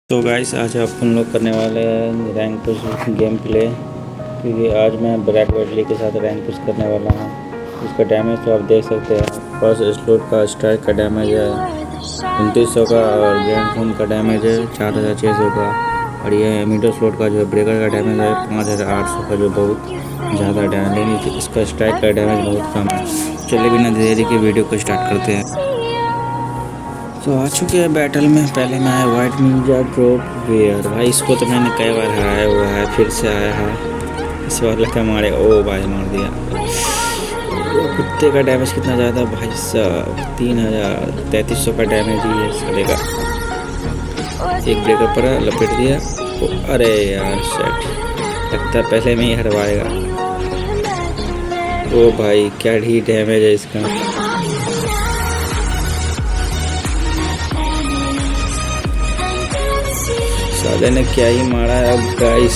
तो गाइस आज अपन लोग करने वाले हैं रैंक पुश गेम प्ले, क्योंकि आज मैं ब्लैक वेडली के साथ रैंक पुश करने वाला हूँ। इसका डैमेज तो आप देख सकते हैं। फर्स्ट स्लोट का स्ट्राइक का डैमेज है 2900 का और ग्रैंड फोन का डैमेज है 4600 का, और ये मिडल स्लोट का जो ब्रेकर का डैमेज है 5800 का, जो बहुत ज़्यादा डैमेज, लेकिन इसका स्ट्राइक का डैमेज बहुत कम है। चलिए बिना देरी के वीडियो को स्टार्ट करते हैं। तो आ चुके हैं बैटल में। पहले में आया वाइट निंजा ड्रॉप वेयर। भाई इसको तो मैंने कई बार हराया हुआ है, फिर से आया है। इस बार लगा मारे, ओ भाई मार दिया। कुत्ते का डैमेज कितना ज़्यादा भाई साहब, 3300 का डैमेज ही है साले का। एक ब्रेकर पर लपेट दिया। अरे यार सेट, लगता है पहले में ही हरवाएगा। ओ भाई क्या ही डैमेज है इसका। साले ने क्या ही मारा है अब गाइस।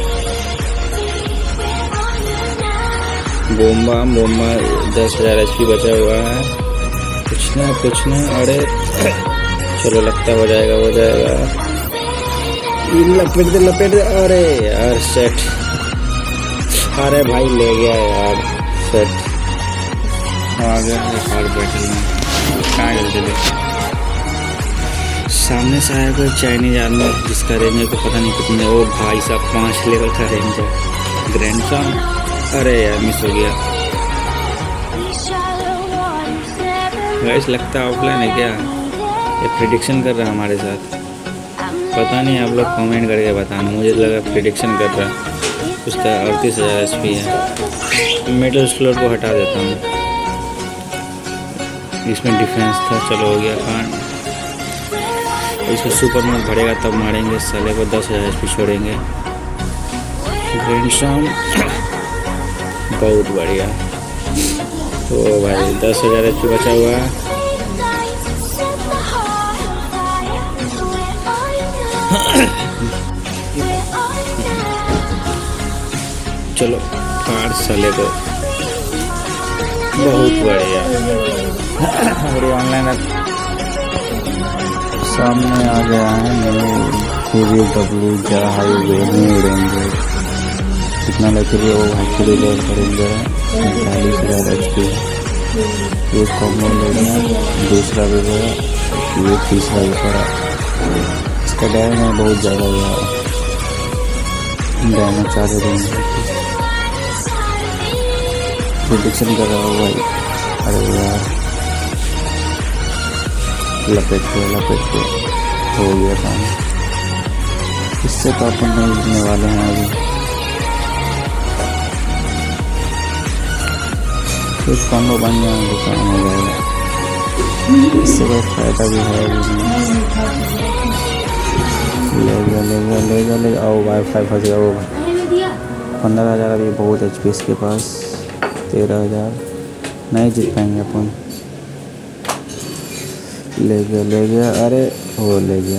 बोम्बा 10,000 HP बचा हुआ है। कुछ ना अरे चलो लगता हो जाएगा लपेट दे। अरे यार सेट, अरे भाई ले गया यार सेट। आ गया हार्ड बैटल में। कहाँ चले सामने से आया कोई चाइनीज आदमी, जिसका रेंज है तो पता नहीं कितने। वो भाई साहब 5 लेवल का रेंज है ग्रैंड सन। अरे यार मिस हो गया गाइस। लगता है ऑफलाइन है क्या, ये प्रिडिक्शन कर रहा है हमारे साथ। पता नहीं, आप लोग कमेंट करके बताना। मुझे लगा प्रिडिक्शन कर रहा है। उसका 38,000 HP है। मिडल स्लोट को हटा देता हूँ, इसमें डिफेंस था। चलो हो गया कांड। इसको सुपर मोड भरेगा तब मारेंगे साले को। 10,000 HP छोड़ेंगे। ग्रैंड शाम बहुत बढ़िया। तो भाई 10,000 HP बचा हुआ है। चलो फाड़ साले को, बहुत बढ़िया। और ऑनलाइन सामने आ गया है KBW हाईवे न्यू रेंजर। कितना लेते हुए वो भाई के लिए रेंजर है 45,000 HP। एक कॉम्बो ले लिया, दूसरा भी है, ये तीसरा भी पड़ा। इसका डैमेज बहुत ज़्यादा हुआ है, डैमेज 4 रेंजर प्रोटेक्शन कर रहा हूँ भाई। अरे यार लपेट के हो गया काम। इससे तो अपन नहीं जीतने वाले हैं अभी। कुछ कॉम्बो बन जाए तो काम हो जाएगा। इससे कोई फायदा भी है अभी। ले जा। आओ वाईफाई फंस गया। वो 15,000 अभी बहुत HP इसके पास। 13,000 नहीं जीत पाएंगे अपन। ले गया। अरे वो ले गया।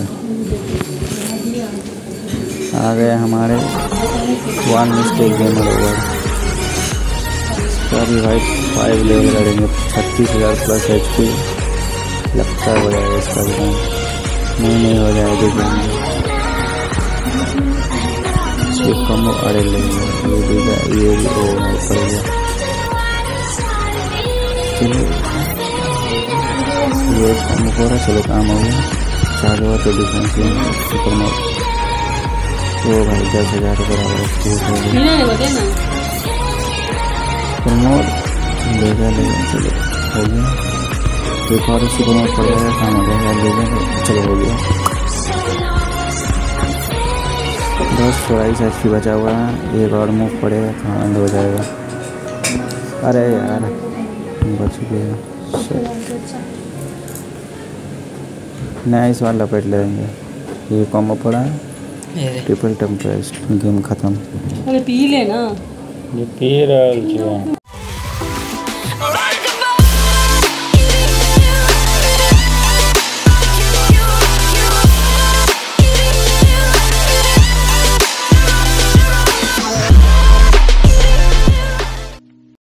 आ गए हमारे 1 मिस्टेक गेमर ओवर। इसका भी भाई 5 लेवल करेंगे। 36,000 प्लस HP। लगता है हो जाएगा इसका भी काम। नहीं हो जाएगा देखेंगे। एक कम। अरे ले गया ये भी पड़ गया। ये काम हो रहा। चलो काम हो गया। चालू हो तो डिफेंस सुपर मोड। वो भाई 10,000 के बराबर सुपर मोड ले गया। चलो हो गया। एक और सुपर मोड पड़ जाएगा, काम हो जाएगा। ले गया। चलो हो गया। 10,000 HP बचा हुआ है। एक और मूव पड़ेगा, काम हो जाएगा। अरे यार बच गया। नया इस बार लपेट लेंगे। ये कॉम्बो पड़ा है, ट्रिपल टेम्परेस्ट। गेम खत्म। अरे पी लेना। ये पी रहा